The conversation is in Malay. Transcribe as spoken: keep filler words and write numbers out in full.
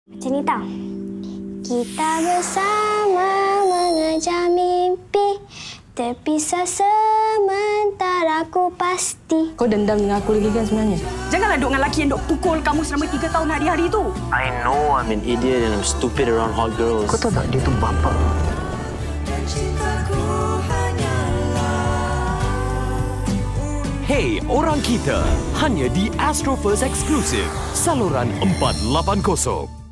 Macam ni tau. Kita bersama mengejar mimpi, terpisah sementara aku pasti. Kau dendam dengan aku lagi kan sebenarnya? Janganlah duk dengan lelaki yang duk pukul kamu selama tiga tahun hari-hari tu. I know I'm an idiot and I'm stupid around hot girls. Kau tahu tak dia tu bapa? Hey, orang kita. Hanya di Astro First Exclusive. Saluran empat lapan kosong.